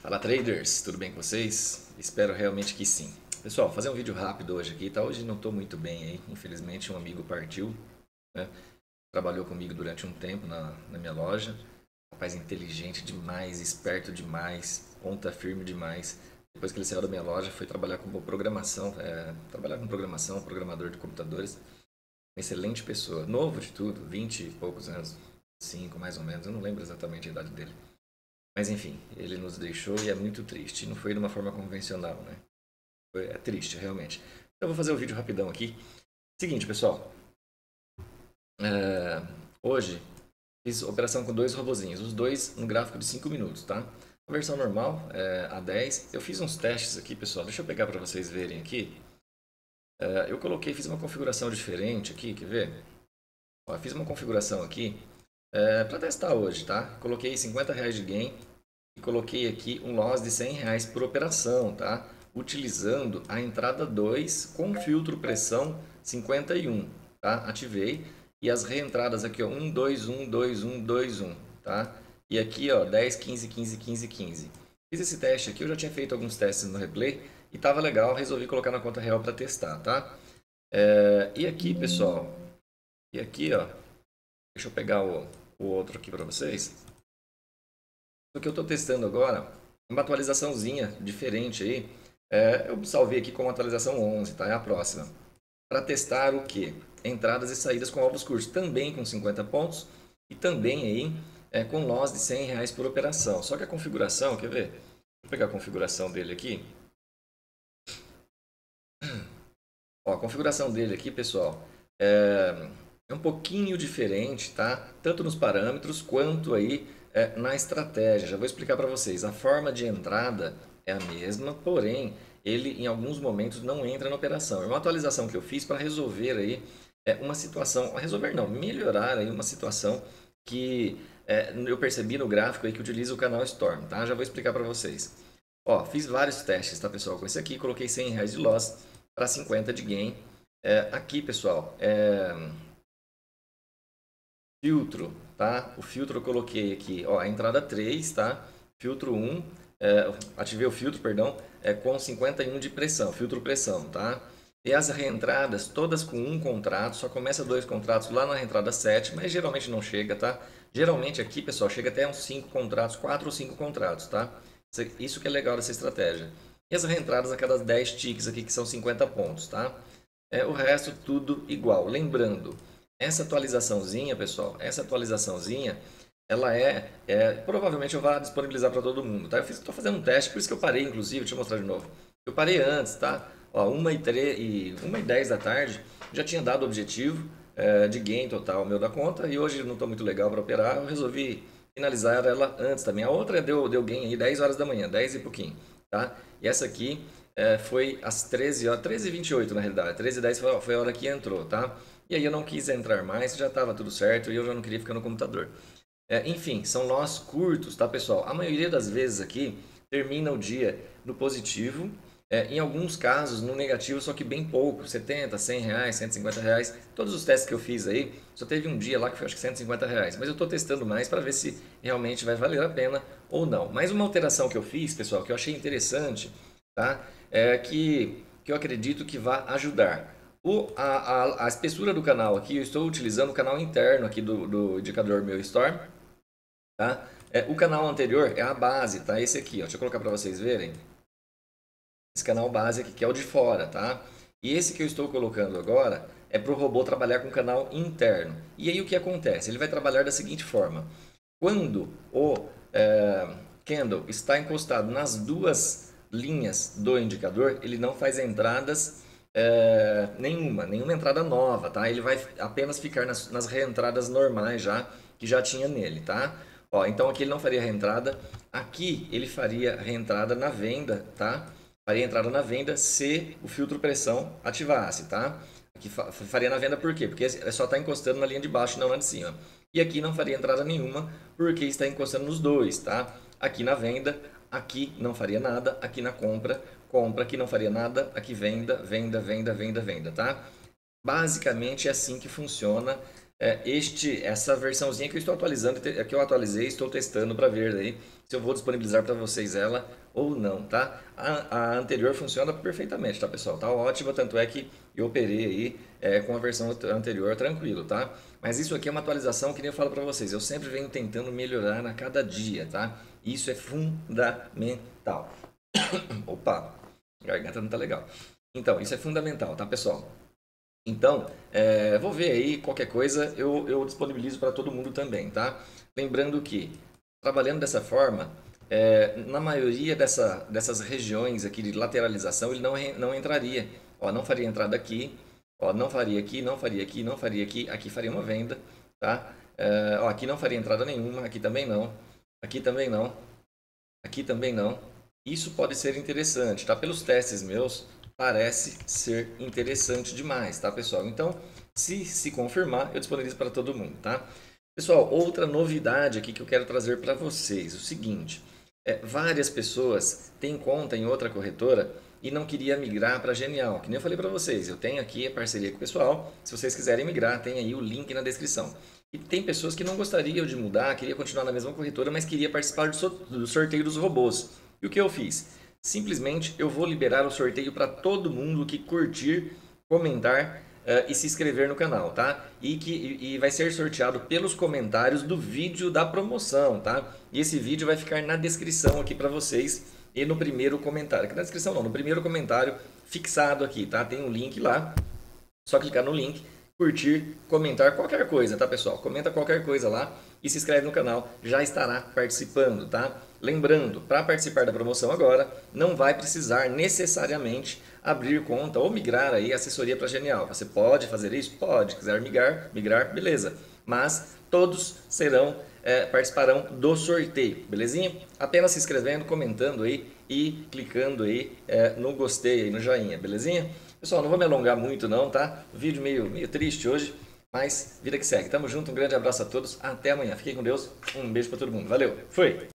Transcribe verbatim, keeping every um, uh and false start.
Fala traders, tudo bem com vocês? Espero realmente que sim. Pessoal, vou fazer um vídeo rápido hoje aqui, tá? Hoje não estou muito bem aí, infelizmente um amigo partiu, né? Trabalhou comigo durante um tempo na, na minha loja. Rapaz inteligente demais, esperto demais, ponta firme demais. Depois que ele saiu da minha loja, foi trabalhar com programação, é, trabalhar com programação, programador de computadores. Uma excelente pessoa, novo de tudo, vinte e poucos anos, cinco mais ou menos, eu não lembro exatamente a idade dele. Mas enfim, ele nos deixou e é muito triste. Não foi de uma forma convencional, né? Foi, é triste, realmente. Então eu vou fazer o um vídeo rapidão aqui. Seguinte, pessoal. É, hoje fiz operação com dois robozinhos. Os dois no gráfico de cinco minutos, tá? A versão normal é a dez. Eu fiz uns testes aqui, pessoal. Deixa eu pegar para vocês verem aqui. É, eu coloquei, fiz uma configuração diferente aqui, quer ver? Ó, fiz uma configuração aqui é, para testar hoje, tá? Coloquei cinquenta reais de gain e coloquei aqui um loss de cem reais por operação, tá? Utilizando a entrada dois com filtro pressão cinquenta e um, tá? Ativei e as reentradas aqui, ó, um, dois, um, dois, um, dois, um, tá? E aqui, ó, dez, quinze, quinze, quinze, quinze. Fiz esse teste aqui, eu já tinha feito alguns testes no replay e tava legal, resolvi colocar na conta real para testar, tá? É, e aqui, pessoal, e aqui, ó, deixa eu pegar o, o outro aqui para vocês. O que eu estou testando agora, uma atualizaçãozinha diferente aí. É, eu salvei aqui com a atualização onze, tá? É a próxima. Para testar o que? Entradas e saídas com ovos curtos, também com cinquenta pontos e também aí é, com loss de cem reais por operação. Só que a configuração, quer ver? Vou pegar a configuração dele aqui. Ó, a configuração dele aqui, pessoal, é, é um pouquinho diferente, tá? Tanto nos parâmetros quanto aí é, na estratégia. Já vou explicar para vocês. A forma de entrada é a mesma, porém ele em alguns momentos não entra na operação. É uma atualização que eu fiz para resolver aí é, uma situação, resolver não, melhorar aí uma situação que é, eu percebi no gráfico aí que utiliza o canal Storm, tá? Já vou explicar para vocês. Ó, fiz vários testes, tá, pessoal? Com esse aqui, coloquei cem reais de loss para cinquenta de gain. É, aqui, pessoal, é... filtro, tá? O filtro eu coloquei aqui, ó, a entrada três, tá? Filtro um, é, ativei o filtro, perdão, é, com cinquenta e um de pressão, filtro pressão, tá? E as reentradas, todas com um contrato, só começa dois contratos lá na reentrada sete, mas geralmente não chega, tá? Geralmente aqui, pessoal, chega até uns cinco contratos, quatro ou cinco contratos, tá? Isso que é legal dessa estratégia. E as reentradas a cada dez ticks aqui, que são cinquenta pontos, tá? É, o resto tudo igual. Lembrando, essa atualizaçãozinha, pessoal, essa atualizaçãozinha, ela é, é provavelmente eu vou disponibilizar para todo mundo, tá? Eu estou fazendo um teste, por isso que eu parei, inclusive, deixa eu mostrar de novo. Eu parei antes, tá? Ó, uma e dez da tarde, já tinha dado o objetivo é, de gain total meu da conta, e hoje não estou muito legal para operar, eu resolvi finalizar ela antes também. A outra deu, deu gain aí dez horas da manhã, dez e pouquinho, tá? E essa aqui é, foi às treze horas, treze e vinte e oito na realidade, treze e dez foi, foi a hora que entrou, tá? E aí eu não quis entrar mais, já estava tudo certo e eu já não queria ficar no computador. É, enfim, são nós curtos, tá, pessoal? A maioria das vezes aqui termina o dia no positivo, é, em alguns casos no negativo, só que bem pouco, setenta, cem reais, cento e cinquenta reais. Todos os testes que eu fiz aí, só teve um dia lá que foi acho que cento e cinquenta reais, mas eu estou testando mais para ver se realmente vai valer a pena ou não. Mais uma alteração que eu fiz, pessoal, que eu achei interessante, tá? É que, que eu acredito que vai ajudar. O, a, a, a espessura do canal aqui, eu estou utilizando o canal interno aqui do, do indicador meu Storm, tá? É, o canal anterior é a base, tá? Esse aqui, ó, deixa eu colocar para vocês verem. Esse canal base aqui, que é o de fora, tá? E esse que eu estou colocando agora é para o robô trabalhar com o canal interno. E aí o que acontece? Ele vai trabalhar da seguinte forma. Quando o é, candle está encostado nas duas linhas do indicador, ele não faz entradas é, nenhuma, nenhuma entrada nova, tá? Ele vai apenas ficar nas, nas reentradas normais já, que já tinha nele, tá? Ó, então aqui ele não faria reentrada, aqui ele faria reentrada na venda, tá? Faria entrada na venda se o filtro pressão ativasse, tá? Aqui faria na venda por quê? Porque é só está encostando na linha de baixo e não na de cima. E aqui não faria entrada nenhuma porque está encostando nos dois, tá? Aqui na venda, aqui não faria nada, aqui na compra, compra, aqui não faria nada, aqui venda, venda, venda, venda, venda, tá? Basicamente é assim que funciona é, este, essa versãozinha que eu estou atualizando, te- que eu atualizei, estou testando para ver aí se eu vou disponibilizar para vocês ela ou não, tá? A, a anterior funciona perfeitamente, tá, pessoal? Tá ótima, tanto é que eu operei aí é, com a versão anterior tranquilo, tá? Mas isso aqui é uma atualização que nem eu falo para vocês, eu sempre venho tentando melhorar a cada dia, tá? Isso é fundamental. Opa, a garganta não tá legal. Então, isso é fundamental, tá, pessoal? Então, é, vou ver aí, qualquer coisa eu, eu disponibilizo para todo mundo também, tá? Lembrando que, trabalhando dessa forma, é, na maioria dessa, dessas regiões aqui de lateralização, ele não, não entraria. Ó, não faria entrada aqui, ó, não faria aqui, não faria aqui, não faria aqui, aqui faria uma venda, tá? É, ó, aqui não faria entrada nenhuma, aqui também não, aqui também não, aqui também não. Isso pode ser interessante, tá? Pelos testes meus, parece ser interessante demais, tá, pessoal? Então, se se confirmar, eu disponibilizo para todo mundo, tá? Pessoal, outra novidade aqui que eu quero trazer para vocês, o seguinte, é, várias pessoas têm conta em outra corretora e não queria migrar para Genial, que nem eu falei para vocês, eu tenho aqui a parceria com o pessoal, se vocês quiserem migrar, tem aí o link na descrição. E tem pessoas que não gostariam de mudar, queria continuar na mesma corretora, mas queria participar do sorteio dos robôs. E o que eu fiz? Simplesmente eu vou liberar o sorteio para todo mundo que curtir, comentar uh, e se inscrever no canal, tá? E que e, e vai ser sorteado pelos comentários do vídeo da promoção, tá? E esse vídeo vai ficar na descrição aqui para vocês e no primeiro comentário. Aqui na descrição não, no primeiro comentário fixado aqui, tá? Tem um link lá, só clicar no link, curtir, comentar qualquer coisa, tá, pessoal? Comenta qualquer coisa lá e se inscreve no canal, já estará participando, tá? Lembrando, para participar da promoção agora, não vai precisar necessariamente abrir conta ou migrar aí a assessoria para Genial. Você pode fazer isso? Pode. Quiser migrar, migrar, beleza. Mas todos serão, é, participarão do sorteio, belezinha? Apenas se inscrevendo, comentando aí e clicando aí é, no gostei, aí, no joinha, belezinha? Pessoal, não vou me alongar muito não, tá? O vídeo meio, meio triste hoje, mas vida que segue. Tamo junto, um grande abraço a todos, até amanhã. Fiquem com Deus, um beijo para todo mundo. Valeu, fui!